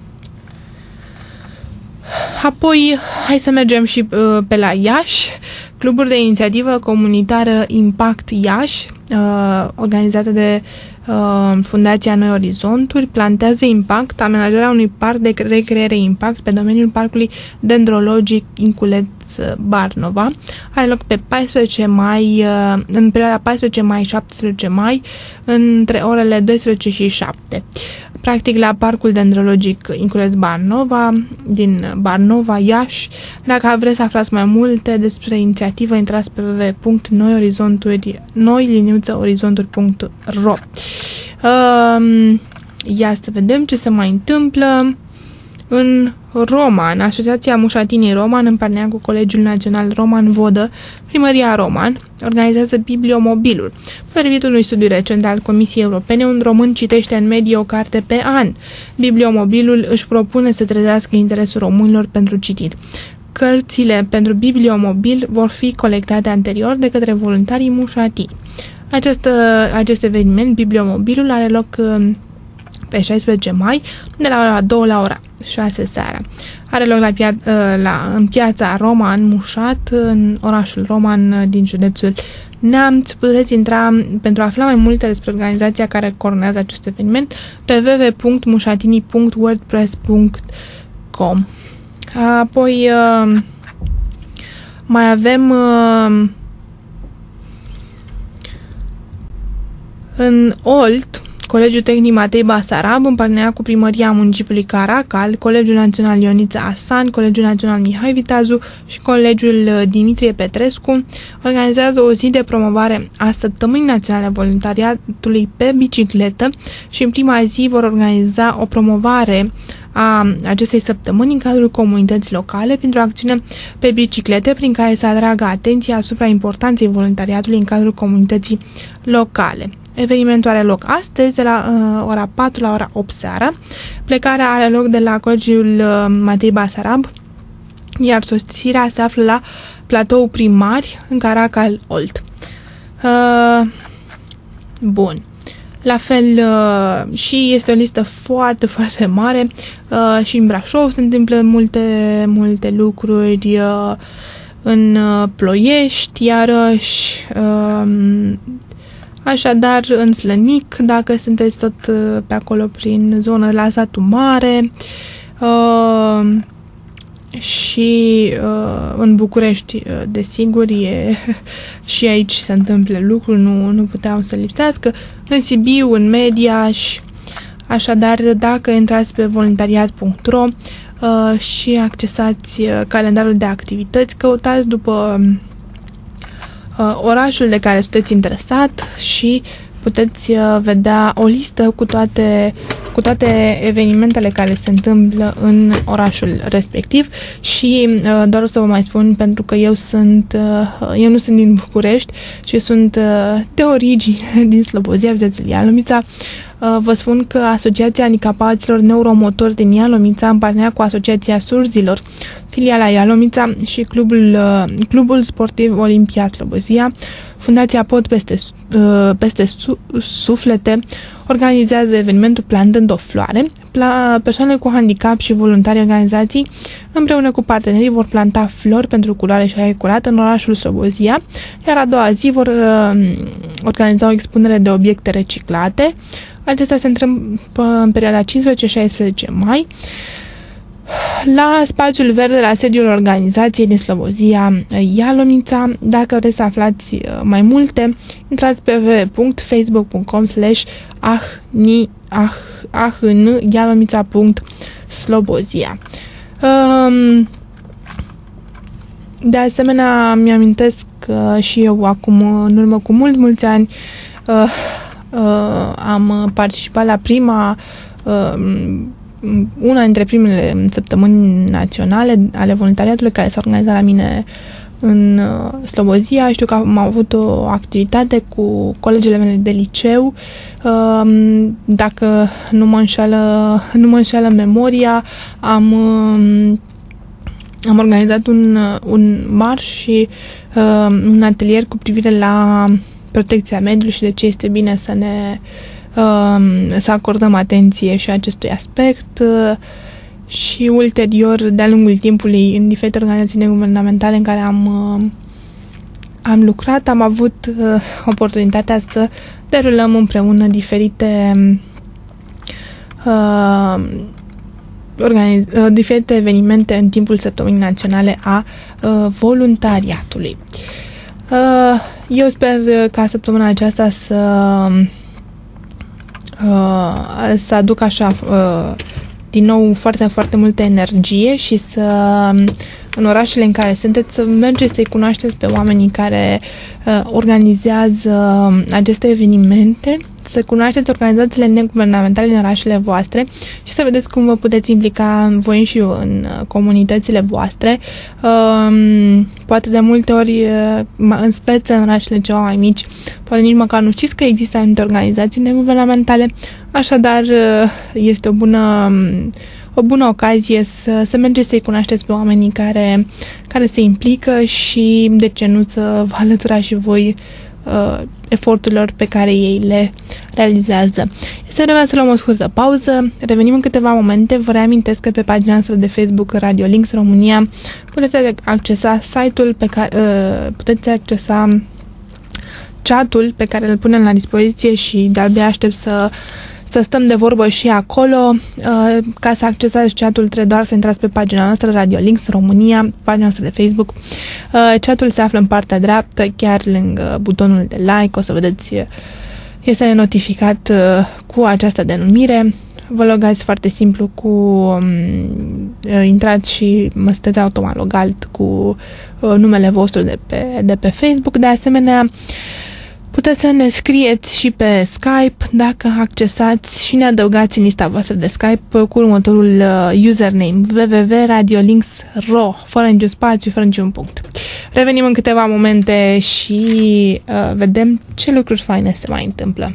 Apoi, hai să mergem și uh, pe la Iași. Cluburi de inițiativă comunitară Impact Iași, uh, organizată de uh, Fundația Noi Orizonturi, plantează impact, amenajarea unui parc de recreere impact pe domeniul parcului dendrologic Inculeț Barnova. Are loc pe paisprezece mai, uh, în perioada paisprezece mai șaptesprezece mai, între orele douăsprezece și șapte. Practic la Parcul Dendrologic Inculeț Barnova, din Barnova, Iași. Dacă vreți să aflați mai multe despre inițiativă, intrați pe w w w punct noi orizonturi punct r o. Uh, ia să vedem ce se mai întâmplă în Roman. Asociația Mușatinii Roman, în parteneriat cu Colegiul Național Roman Vodă, Primăria Roman, organizează Bibliomobilul. Potrivit unui studiu recent al Comisiei Europene, un român citește în medie o carte pe an. Bibliomobilul își propune să trezească interesul românilor pentru citit. Cărțile pentru Bibliomobil vor fi colectate anterior de către voluntarii mușatini. Acest, acest eveniment, Bibliomobilul, are loc pe șaisprezece mai, de la ora două la ora șase seara. Are loc la pia- la, în piața Roman Mușat, în orașul Roman din județul Neamț. Puteți intra pentru a afla mai multe despre organizația care coordonează acest eveniment pe w w w punct mușatinii punct wordpress punct com. Apoi mai avem în Olt, Colegiul Tehnic Matei Basarab, în parteneriat cu Primăria Municipiului Caracal, Colegiul Național Ionița Asan, Colegiul Național Mihai Viteazu și Colegiul Dimitrie Petrescu, organizează o zi de promovare a Săptămânii Naționale a Voluntariatului pe bicicletă și în prima zi vor organiza o promovare a acestei săptămâni în cadrul comunității locale pentru o acțiune pe biciclete prin care să atragă atenția asupra importanței voluntariatului în cadrul comunității locale. Evenimentul are loc astăzi de la uh, ora patru la ora opt seara. Plecarea are loc de la Colegiul uh, Matei Basarab, iar sosirea se află la platou Primari în Caracal Olt. Uh, bun. La fel uh, și este o listă foarte, foarte mare uh, și în Brașov se întâmplă multe, multe lucruri, uh, în uh, Ploiești, iarăși, uh, așadar în Slănic, dacă sunteți tot uh, pe acolo prin zonă, la Satul Mare, uh, și uh, în București, uh, desigur, e, și aici se întâmplă lucruri, nu, nu puteau să lipsească, în Sibiu, în Mediaș. Așadar, dacă intrați pe voluntariat punct ro uh, și accesați uh, calendarul de activități, căutați după uh, orașul de care sunteți interesat și puteți uh, vedea o listă cu toate, cu toate evenimentele care se întâmplă în orașul respectiv și uh, doar o să vă mai spun, pentru că eu sunt uh, eu nu sunt din București și sunt uh, de origine din Slobozia, județul Ialomița. Uh, vă spun că Asociația Handicapaților Neuromotori din Ialomița, în parteneriat cu Asociația Surzilor, filiala Ialomița și clubul, uh, clubul sportiv Olimpia Slobozia, Fundația Pod peste, uh, peste su, Suflete, organizează evenimentul Plantând o floare. Pla- persoanele cu handicap și voluntari organizații, împreună cu partenerii, vor planta flori pentru culoare și aer curat în orașul Slobozia, iar a doua zi vor uh, organiza o expunere de obiecte reciclate. Acesta se întâmplă în perioada cincisprezece șaisprezece mai la spațiul verde la sediul organizației din Slobozia Ialomița. Dacă vreți să aflați mai multe, intrați pe w w w punct facebook punct com slash ahn ialomița punct slobozia. De asemenea, mi-amintesc că și eu acum, în urmă cu mult, mulți ani, am participat la prima una dintre primele săptămâni naționale ale voluntariatului care s-a organizat la mine în uh, Slobozia. Știu că am avut o activitate cu colegele mele de liceu. Uh, dacă nu mă înșală, nu mă înșală memoria, am, uh, am organizat un, un marș și uh, un atelier cu privire la protecția mediului și de ce este bine să ne să acordăm atenție și acestui aspect și ulterior, de-a lungul timpului, în diferite organizații neguvernamentale în care am, am lucrat, am avut oportunitatea să derulăm împreună diferite uh, organiz- diferite evenimente în timpul Săptămânii Naționale a uh, Voluntariatului. Uh, eu sper ca săptămâna aceasta să Uh, să aduc așa uh, din nou foarte, foarte multă energie și să în orașele în care sunteți, să mergeți să-i cunoașteți pe oamenii care uh, organizează aceste evenimente, să cunoașteți organizațiile neguvernamentale în orașele voastre și să vedeți cum vă puteți implica voi și eu în uh, comunitățile voastre. Uh, poate de multe ori uh, în speță în orașele ceva mai mici, poate nici măcar nu știți că există anumite organizații neguvernamentale, așadar uh, este o bună o bună ocazie să, să mergeți să-i cunoașteți pe oamenii care, care se implică și, de ce nu, să vă alăturați și voi uh, eforturilor pe care ei le realizează. Este vremea să luăm o scurtă pauză, revenim în câteva momente. Vă reamintesc că pe pagina noastră de Facebook Radio Links România puteți accesa site-ul pe care uh, puteți accesa chat-ul pe care îl punem la dispoziție și de-abia aștept să să stăm de vorbă și acolo. Ca să accesați chat-ul, trebuie doar să intrați pe pagina noastră Radio Links România, pagina noastră de Facebook. Chat-ul se află în partea dreaptă, chiar lângă butonul de like. O să vedeți, este notificat cu această denumire. Vă logați foarte simplu cu intrați și mă stăteți automat logat cu numele vostru de pe, de pe Facebook. De asemenea, puteți să ne scrieți și pe Skype dacă accesați și ne adăugați în lista voastră de Skype cu următorul username w w w punct radio links punct r o, fără niciun spațiu, fără niciun punct. Revenim în câteva momente și uh, vedem ce lucruri faine se mai întâmplă.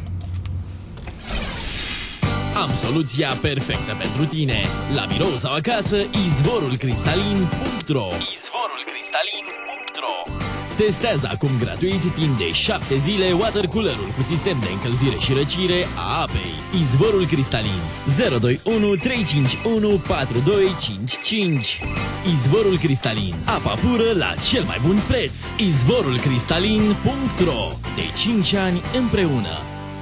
Am soluția perfectă pentru tine. La birou sau acasă, izvorul cristalin punct r o. izvorul cristalin punct r o. Testează acum gratuit timp de șapte zile watercoolerul cu sistem de încălzire și răcire a apei. Izvorul Cristalin zero doi unu trei cinci unu patru doi cinci cinci. Izvorul Cristalin, apa pură la cel mai bun preț. izvorul cristalin punct r o. De cinci ani împreună.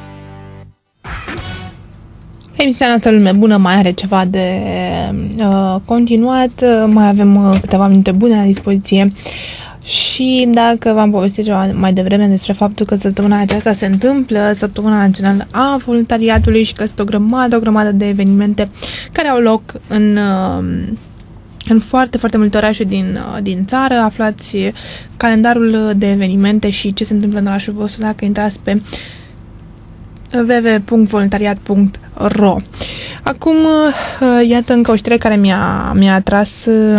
Emisiunea noastră Lume Bună mai are ceva de uh, continuat. Mai avem uh, câteva minute bune la dispoziție. Și dacă v-am povestit ceva mai devreme despre faptul că săptămâna aceasta se întâmplă Săptămâna Națională a Voluntariatului și că sunt o grămadă, o grămadă de evenimente care au loc în, în foarte, foarte multe orașe din, din țară. Aflați calendarul de evenimente și ce se întâmplă în orașul vostru dacă intrați pe w w w punct voluntariat punct r o. Acum, iată încă o știre care mi-a, mi-a atras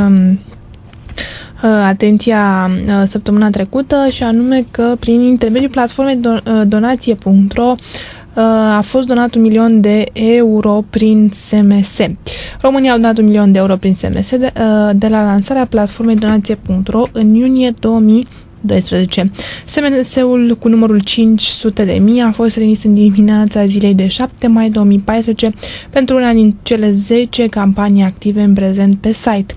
atenția săptămâna trecută, și anume că prin intermediul platformei donație punct r o a fost donat un milion de euro prin S M S. România au donat un milion de euro prin S M S de, de la lansarea platformei donație punct r o în iunie două mii doisprezece. S M S-ul cu numărul cinci sute de mii a fost trimis în dimineața zilei de șapte mai două mii paisprezece pentru una din cele zece campanii active în prezent pe site.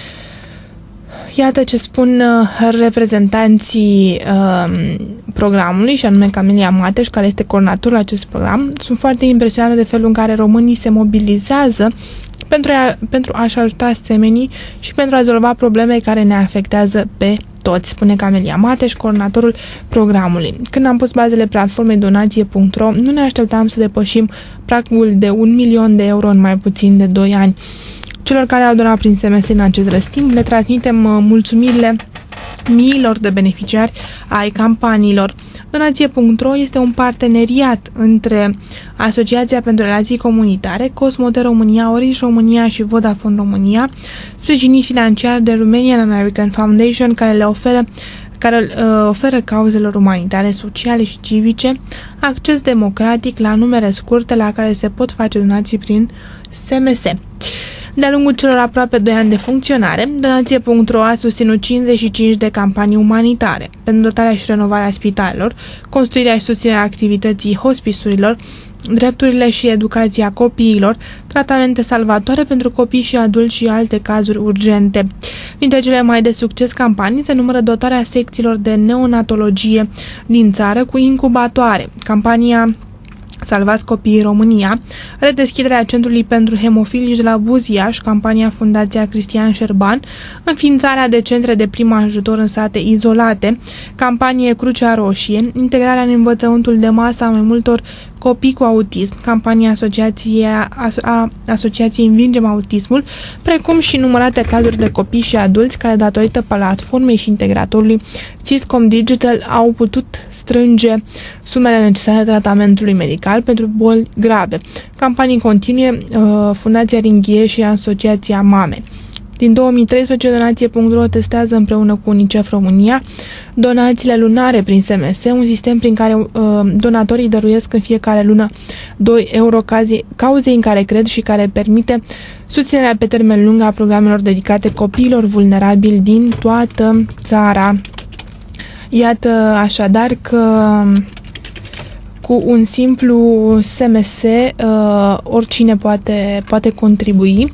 Iată ce spun uh, reprezentanții uh, programului, și anume Camelia Mateș, care este coordonatorul acestui program. Sunt foarte impresionată de felul în care românii se mobilizează pentru, a, pentru a-și ajuta semenii și pentru a rezolva probleme care ne afectează pe toți, spune Camelia Mateș, coordonatorul programului. Când am pus bazele platformei donație punct r o, nu ne așteptam să depășim pragul de un milion de euro în mai puțin de doi ani. Celor care au donat prin S M S în acest răstimp le transmitem mulțumirile miilor de beneficiari ai campaniilor. Donație punct r o este un parteneriat între Asociația pentru Relații Comunitare, Cosmote România, Orange România și Vodafone România, sprijinit financiar de Romanian American Foundation, care le oferă care uh, oferă cauzelor umanitare, sociale și civice acces democratic la numere scurte la care se pot face donații prin S M S. De-a lungul celor aproape doi ani de funcționare, donație punct r o a susținut cincizeci și cinci de campanii umanitare pentru dotarea și renovarea spitalelor, construirea și susținerea activității hospisurilor, drepturile și educația copiilor, tratamente salvatoare pentru copii și adulți și alte cazuri urgente. Dintre cele mai de succes campanii se numără dotarea secțiilor de neonatologie din țară cu incubatoare, campania Salvați Copiii România, redeschiderea Centrului pentru Hemofilici de la Buziaș, campania Fundația Cristian Șerban, înființarea de centre de prim ajutor în sate izolate, campanie Crucea Roșie, integrarea în învățământul de masă a mai multor Copii cu autism, campania asociației, a asociației Învingem Autismul, precum și numărate cazuri de copii și adulți care, datorită platformei și integratorului Syscom Digital, au putut strânge sumele necesare tratamentului medical pentru boli grave. Campanii continue uh, Fundația Ringhie și Asociația Mame. Din două mii treisprezece, donație punct ro testează împreună cu UNICEF România donațiile lunare prin S M S, un sistem prin care uh, donatorii dăruiesc în fiecare lună doi euro cauzei în care cred și care permite susținerea pe termen lung a programelor dedicate copiilor vulnerabili din toată țara. Iată așadar că cu un simplu S M S uh, oricine poate, poate contribui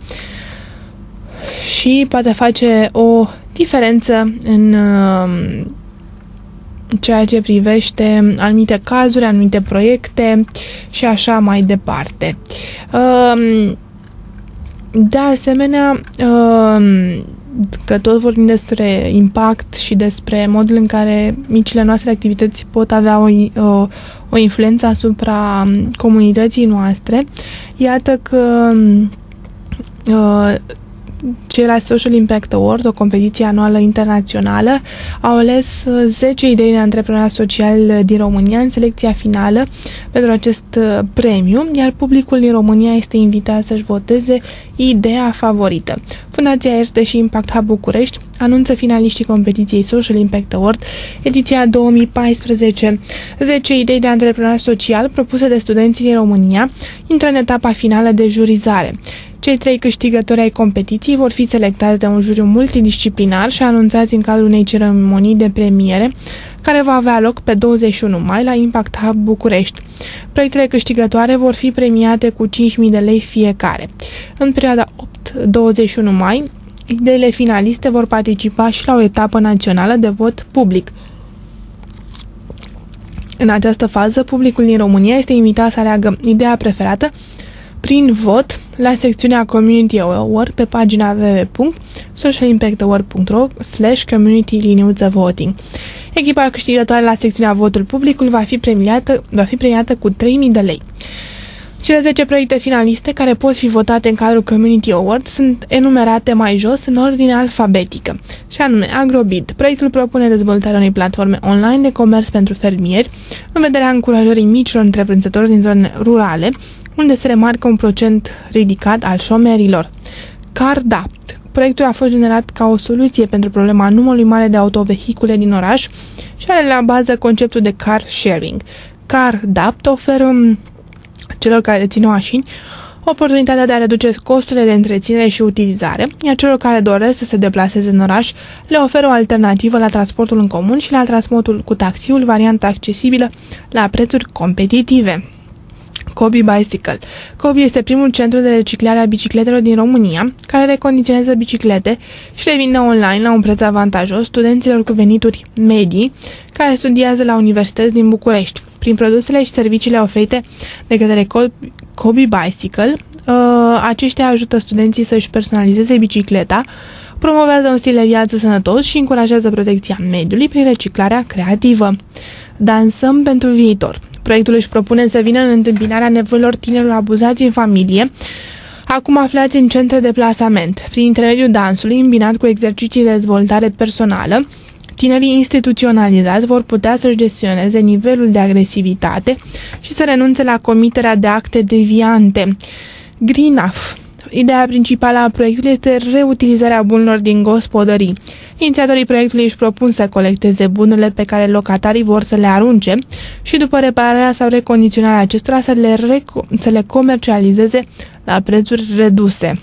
și poate face o diferență în uh, ceea ce privește anumite cazuri, anumite proiecte și așa mai departe. Uh, de asemenea, uh, că tot vorbim despre impact și despre modul în care micile noastre activități pot avea o, o, o influență asupra comunității noastre, iată că uh, cei la Social Impact Award, o competiție anuală internațională, au ales zece idei de antreprenoriat social din România în selecția finală pentru acest premiu, iar publicul din România este invitat să-și voteze ideea favorită. Fundația Erste și Impact Hub București anunță finaliștii competiției Social Impact Award, ediția două mii paisprezece. zece idei de antreprenoriat social propuse de studenții din România intră în etapa finală de jurizare. Cei trei câștigători ai competiției vor fi selectați de un juriu multidisciplinar și anunțați în cadrul unei ceremonii de premiere care va avea loc pe douăzeci și unu mai la Impact Hub București. Proiectele câștigătoare vor fi premiate cu cinci mii de lei fiecare. În perioada opt douăzeci și unu mai, ideile finaliste vor participa și la o etapă națională de vot public. În această fază, publicul din România este invitat să aleagă ideea preferată prin vot la secțiunea Community Award pe pagina w w w punct social impact award punct ro slash community liniuță voting. Echipa câștigătoare la secțiunea Votul Publicul va fi premiată, va fi premiată cu trei mii de lei. Cele zece proiecte finaliste care pot fi votate în cadrul Community Award sunt enumerate mai jos în ordine alfabetică, și anume Agrobid. Proiectul propune dezvoltarea unei platforme online de comerț pentru fermieri în vederea încurajării micilor întreprinzători din zone rurale, unde se remarcă un procent ridicat al șomerilor. CarDapt. Proiectul a fost generat ca o soluție pentru problema numărului mare de autovehicule din oraș și are la bază conceptul de car sharing. CarDapt oferă celor care dețin mașini oportunitatea de a reduce costurile de întreținere și utilizare, iar celor care doresc să se deplaseze în oraș le oferă o alternativă la transportul în comun și la transportul cu taxiul, variantă accesibilă la prețuri competitive. Kobi Bicycle. Kobi este primul centru de reciclare a bicicletelor din România, care recondiționează biciclete și le vinde online la un preț avantajos studenților cu venituri medii care studiază la universități din București. Prin produsele și serviciile oferite de către Kobi Bicycle, aceștia ajută studenții să-și personalizeze bicicleta, promovează un stil de viață sănătos și încurajează protecția mediului prin reciclarea creativă. Dansăm pentru viitor. Proiectul își propune să vină în întâmpinarea nevoilor tinerilor abuzați în familie, acum aflați în centre de plasament. Prin intermediul dansului, îmbinat cu exerciții de dezvoltare personală, tinerii instituționalizați vor putea să-și gestioneze nivelul de agresivitate și să renunțe la comiterea de acte deviante. Greenaf. Ideea principală a proiectului este reutilizarea bunurilor din gospodării. Inițiatorii proiectului își propun să colecteze bunurile pe care locatarii vor să le arunce și după repararea sau recondiționarea acestora să le, să le comercializeze la prețuri reduse.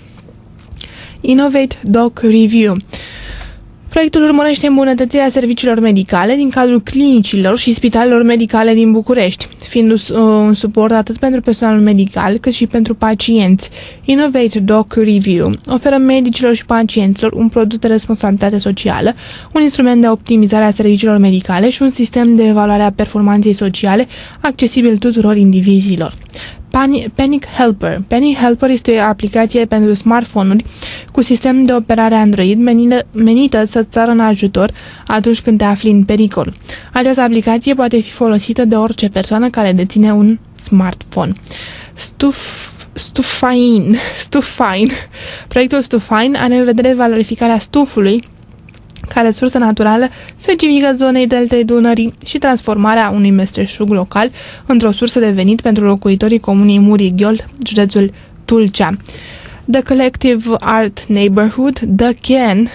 Innovate Doc Review. Proiectul urmărește îmbunătățirea serviciilor medicale din cadrul clinicilor și spitalelor medicale din București, fiind un suport atât pentru personalul medical cât și pentru pacienți. Innovate Doc Review oferă medicilor și pacienților un produs de responsabilitate socială, un instrument de optimizare a serviciilor medicale și un sistem de evaluare a performanței sociale accesibil tuturor indivizilor. Panic Helper. Panic Helper este o aplicație pentru smartphone-uri cu sistem de operare Android menită să-ți sară în ajutor atunci când te afli în pericol. Această aplicație poate fi folosită de orice persoană care deține un smartphone. Stuf Stufine, Stufine. Proiectul Stufine are în vedere valorificarea stufului ca resursă naturală specifică zonei deltei Dunării și transformarea unui meșteșug local într-o sursă de venit pentru locuitorii comunei Murii-Ghiol, județul Tulcea. The Collective Art Neighborhood, The Can,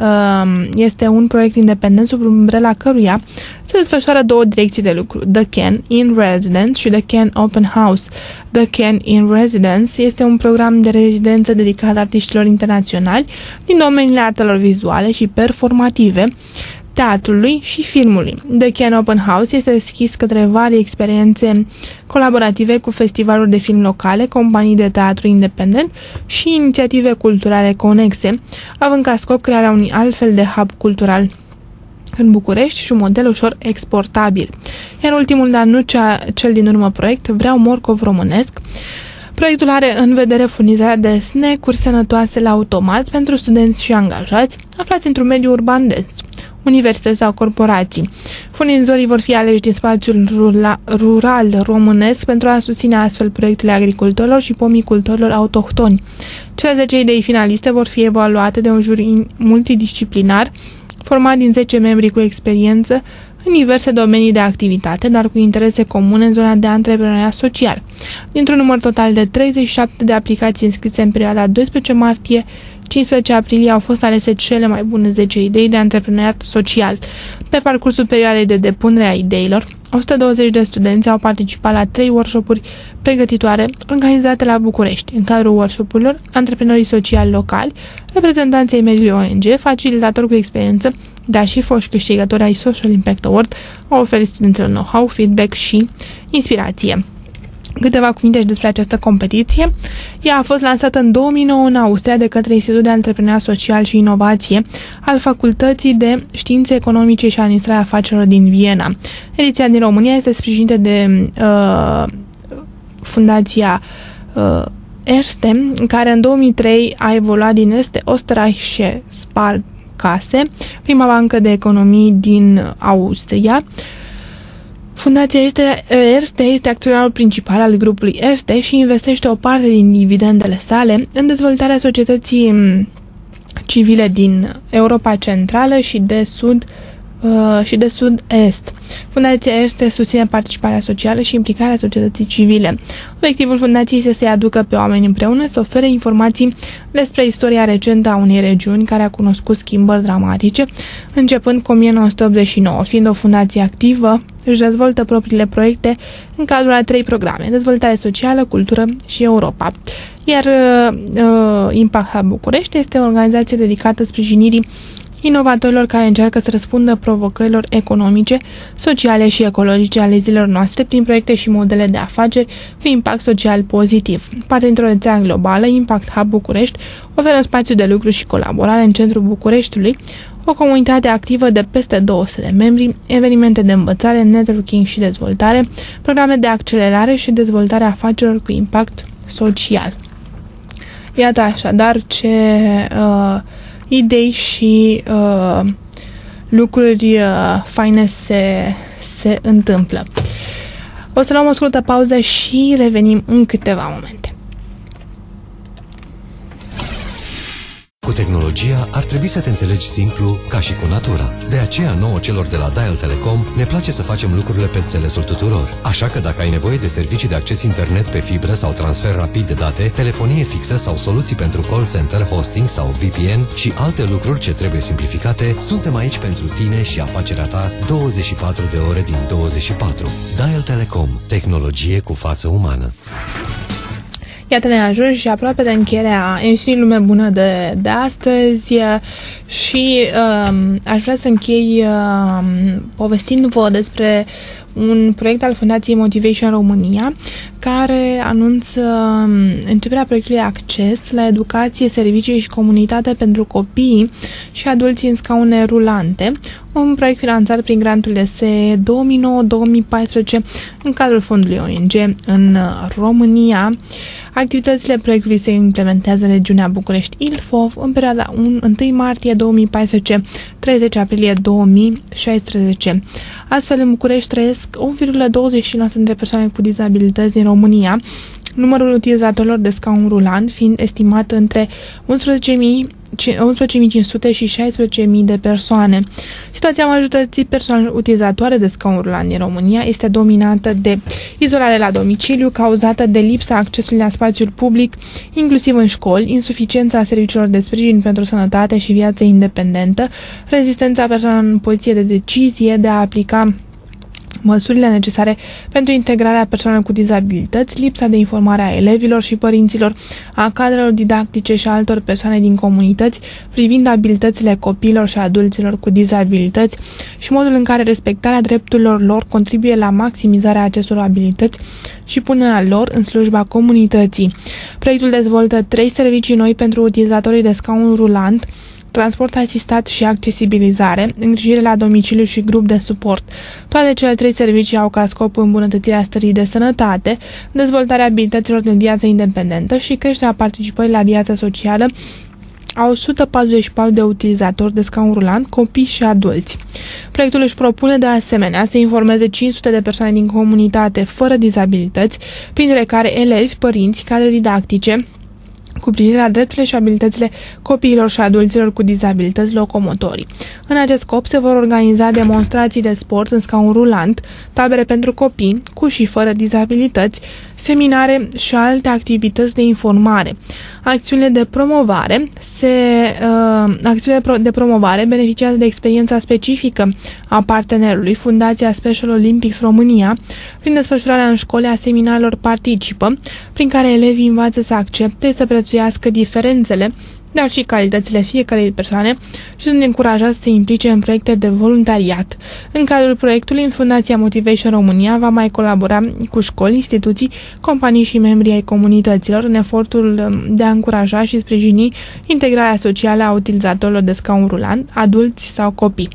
este un proiect independent sub umbrela căruia se desfășoară două direcții de lucru, The Can in Residence și The Can Open House. The Can in Residence este un program de rezidență dedicat artiștilor internaționali din domeniile artelor vizuale și performative, teatrului și filmului. The Can Open House este deschis către vari experiențe colaborative cu festivaluri de film locale, companii de teatru independent și inițiative culturale conexe, având ca scop crearea unui altfel de hub cultural în București și un model ușor exportabil. Iar ultimul, dar nu cea, cel din urmă proiect, Vreau morcov românesc. Proiectul are în vedere furnizarea de snack-uri sănătoase la automat pentru studenți și angajați aflați într-un mediu urban dens, universități sau corporații. Furnizorii vor fi aleși din spațiul rural românesc pentru a susține astfel proiectele agricultorilor și pomicultorilor autohtoni. Cele zece idei finaliste vor fi evaluate de un juri multidisciplinar format din zece membri cu experiență în diverse domenii de activitate, dar cu interese comune în zona de antreprenoriat social. Dintr-un număr total de treizeci și șapte de aplicații înscrise în perioada doisprezece martie cincisprezece aprilie au fost alese cele mai bune zece idei de antreprenoriat social. Pe parcursul perioadei de depunere a ideilor, o sută douăzeci de studenți au participat la trei workshop-uri pregătitoare organizate la București. În cadrul workshop-urilor, antreprenorii sociali locali, reprezentanții mediului O N G, facilitatori cu experiență, dar și foști câștigători ai Social Impact Award au oferit studenților know-how, feedback și inspirație. Câteva cuvinte despre această competiție. Ea a fost lansată în două mii nouă în Austria de către Institutul de Antreprenoriat Social și Inovație al Facultății de Științe Economice și Administrarea Afacerilor din Viena. Ediția din România este sprijinită de uh, Fundația uh, Erste, care în două mii trei a evoluat din Erste Österreichische Sparkasse, prima bancă de economii din Austria. Fundația Erste este acționarul principal al grupului Erste și investește o parte din dividendele sale în dezvoltarea societății civile din Europa Centrală și de Sud uh, și de Sud-Est. Fundația Erste susține participarea socială și implicarea societății civile. Obiectivul fundației este să-i aducă pe oameni împreună, să ofere informații despre istoria recentă a unei regiuni care a cunoscut schimbări dramatice, începând cu o mie nouă sute optzeci și nouă. Fiind o fundație activă, își dezvoltă propriile proiecte în cadrul a trei programe: dezvoltare socială, cultură și Europa. Iar uh, Impact Hub București este o organizație dedicată sprijinirii inovatorilor care încearcă să răspundă provocărilor economice, sociale și ecologice ale zilelor noastre prin proiecte și modele de afaceri cu impact social pozitiv. Parte dintr-o rețea globală, Impact Hub București oferă un spațiu de lucru și colaborare în centrul Bucureștiului, o comunitate activă de peste două sute de membri, evenimente de învățare, networking și dezvoltare, programe de accelerare și dezvoltare a afacerilor cu impact social. Iată așadar ce uh, idei și uh, lucruri uh, faine se, se întâmplă. O să luăm o scurtă pauză și revenim în câteva momente. Cu tehnologia ar trebui să te înțelegi simplu ca și cu natura. De aceea nouă celor de la Dial Telecom ne place să facem lucrurile pe înțelesul tuturor. Așa că dacă ai nevoie de servicii de acces internet pe fibră sau transfer rapid de date, telefonie fixă sau soluții pentru call center, hosting sau V P N și alte lucruri ce trebuie simplificate, suntem aici pentru tine și afacerea ta douăzeci și patru de ore din douăzeci și patru. Dial Telecom. Tehnologie cu față umană. Iată, ne ajungi și aproape de încheierea emisiunii Lume Bună de, de astăzi și um, aș vrea să închei um, povestindu-vă despre un proiect al Fundației Motivation România care anunță începerea proiectului Acces la educație, servicii și comunitate pentru copii și adulți în scaune rulante, un proiect finanțat prin grantul S E două mii nouă două mii paisprezece în cadrul fondului O N G în România. Activitățile proiectului se implementează în regiunea București-Ilfov în perioada întâi martie două mii paisprezece treizeci aprilie două mii șaisprezece. Astfel, în București trăiesc opt virgulă douăzeci și nouă de persoane cu dizabilități din România, numărul utilizatorilor de scaun rulant fiind estimat între unsprezece mii cinci sute și șaisprezece mii de persoane. Situația majorității persoanelor utilizatoare de scaun rulant din România este dominată de izolare la domiciliu, cauzată de lipsa accesului la spațiul public, inclusiv în școli, insuficiența serviciilor de sprijin pentru sănătate și viață independentă, rezistența persoanelor în poziție de decizie de a aplica măsurile necesare pentru integrarea persoanelor cu dizabilități, lipsa de informare a elevilor și părinților, a cadrelor didactice și a altor persoane din comunități privind abilitățile copiilor și adulților cu dizabilități și modul în care respectarea drepturilor lor contribuie la maximizarea acestor abilități și punerea lor în slujba comunității. Proiectul dezvoltă trei servicii noi pentru utilizatorii de scaun rulant: transport asistat și accesibilizare, îngrijire la domiciliu și grup de suport. Toate cele trei servicii au ca scop îmbunătățirea stării de sănătate, dezvoltarea abilităților de viață independentă și creșterea participării la viața socială a o sută patruzeci și patru de utilizatori de scaun rulant, copii și adulți. Proiectul își propune de asemenea să informeze cinci sute de persoane din comunitate fără dizabilități, printre care elevi, părinți, cadre didactice, cu privire la drepturile și abilitățile copiilor și adulților cu dizabilități locomotorii. În acest scop se vor organiza demonstrații de sport în scaun rulant, tabere pentru copii cu și fără dizabilități, seminare și alte activități de informare. Acțiunile de promovare se, uh, acțiunile de promovare beneficiază de experiența specifică a partenerului, Fundația Special Olympics România, prin desfășurarea în școli a seminarelor participă, prin care elevii învață să accepte, să prețuiască diferențele, dar și calitățile fiecarei persoane și sunt încurajați să se implice în proiecte de voluntariat. În cadrul proiectului, Fundația Motivation România va mai colabora cu școli, instituții, companii și membrii ai comunităților în efortul de a încuraja și sprijini integrarea socială a utilizatorilor de scaun rulant, adulți sau copii.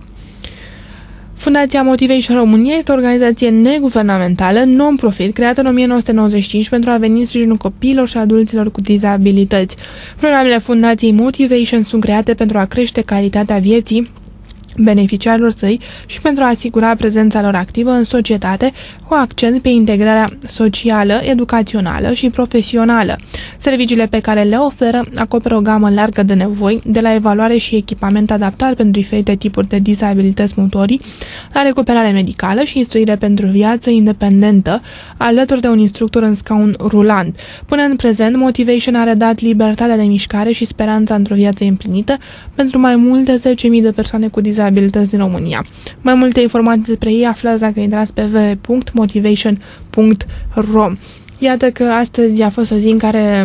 Fundația Motivation România este o organizație neguvernamentală, non-profit, creată în o mie nouă sute nouăzeci și cinci pentru a veni în sprijinul copiilor și adulților cu dizabilități. Programele Fundației Motivation sunt create pentru a crește calitatea vieții beneficiarilor săi și pentru a asigura prezența lor activă în societate, cu accent pe integrarea socială, educațională și profesională. Serviciile pe care le oferă acoperă o gamă largă de nevoi, de la evaluare și echipament adaptat pentru diferite tipuri de dizabilități motorii, la recuperare medicală și instruire pentru viață independentă, alături de un instructor în scaun rulant. Până în prezent, Motivation a redat libertatea de mișcare și speranța într-o viață împlinită pentru mai mult de zece mii de persoane cu dizabilități din România. Mai multe informații despre ei aflați dacă intrați pe w w w punct motivation punct ro. Iată că astăzi a fost o zi în care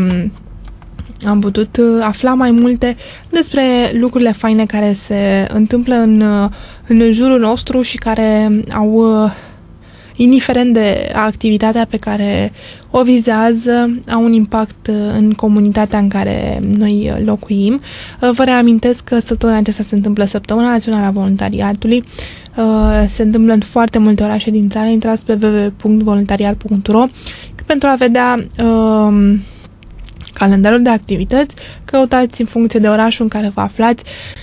am putut afla mai multe despre lucrurile faine care se întâmplă în, în jurul nostru și care au, indiferent de activitatea pe care o vizează, au un impact în comunitatea în care noi locuim. Vă reamintesc că săptămâna aceasta se întâmplă Săptămâna Națională a Voluntariatului. Se întâmplă în foarte multe orașe din țară. Intrați pe w w w punct voluntariat punct ro pentru a vedea um, calendarul de activități, căutați în funcție de orașul în care vă aflați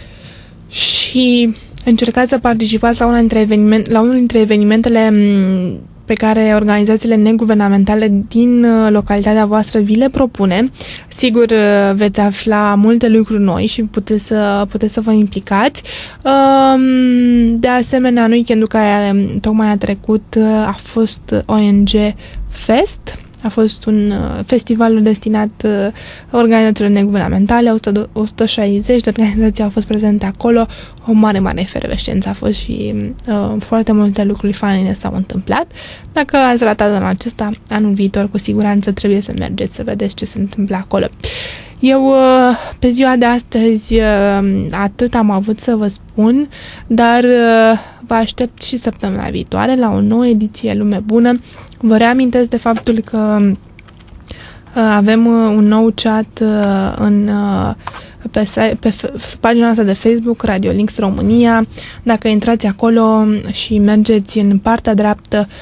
și încercați să participați la, una dintre eveniment, la unul dintre evenimentele pe care organizațiile neguvernamentale din localitatea voastră vi le propune. Sigur, veți afla multe lucruri noi și puteți să, puteți să vă implicați. De asemenea, în weekendul care tocmai a trecut a fost O N G Fest. A fost un festival destinat organizațiilor neguvernamentale, o sută șaizeci de organizații au fost prezente acolo, o mare, mare efervescență a fost și uh, foarte multe lucruri faine s-au întâmplat. Dacă ați ratat anul acesta, anul viitor, cu siguranță trebuie să mergeți să vedeți ce se întâmplă acolo. Eu, pe ziua de astăzi, atât am avut să vă spun, dar vă aștept și săptămâna viitoare la o nouă ediție Lume Bună. Vă reamintesc de faptul că avem un nou chat în, pe, pe pagina noastră de Facebook, Radio Links România. Dacă intrați acolo și mergeți în partea dreaptă,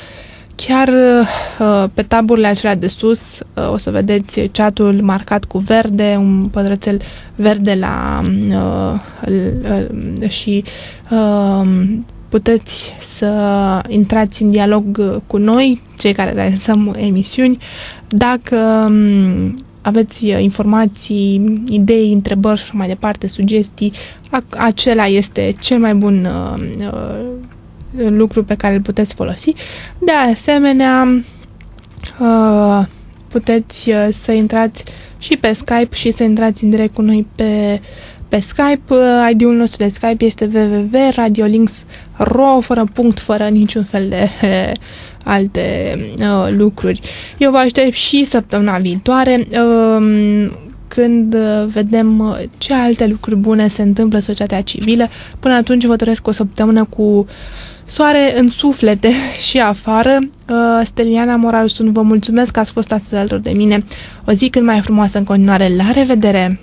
Chiar uh, pe taburile acelea de sus uh, o să vedeți chatul marcat cu verde, un pătrățel verde la uh, uh, și uh, puteți să intrați în dialog cu noi, cei care realizăm emisiuni. Dacă um, aveți informații, idei, întrebări și așa mai departe, sugestii, acela este cel mai bun uh, uh, lucru pe care îl puteți folosi. De asemenea, uh, puteți uh, să intrați și pe Skype și să intrați în direct cu noi pe, pe Skype. Uh, I D-ul nostru de Skype este w w w punct radiolinks punct r o, fără punct, fără niciun fel de uh, alte uh, lucruri. Eu vă aștept și săptămâna viitoare, uh, când vedem ce alte lucruri bune se întâmplă în societatea civilă. Până atunci vă doresc o săptămână cu soare în suflete și afară. Steliana Moral sunt, vă mulțumesc că ați fost astăzi alături de mine. O zi cât mai frumoasă în continuare. La revedere!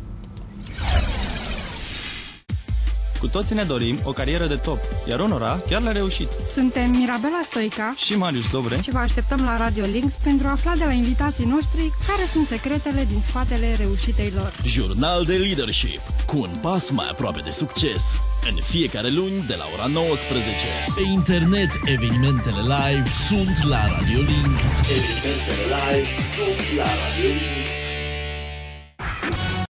Cu toții ne dorim o carieră de top, iar unora chiar le-a reușit. Suntem Mirabela Stoica Și Marius Dobre. și vă așteptăm la Radio Links pentru a afla de la invitații noștri care sunt secretele din spatele reușitei lor. Jurnal de leadership cu un pas mai aproape de succes. În fiecare luni de la ora nouăsprezece. Pe internet, evenimentele live sunt la Radio Links. Evenimentele live sunt la Radio Links.